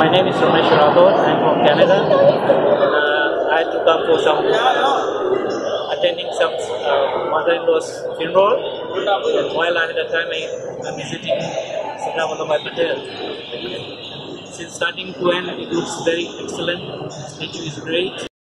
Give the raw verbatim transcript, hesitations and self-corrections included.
My name is Ramesh Rathod. I'm from Canada. Uh, I had to come for some uh, attending some uh, mother-in-law's funeral. And while I'm at the time, I, I'm visiting Sardar Vallabhbhai Patel. Since starting to end, it looks very excellent. The statue is great.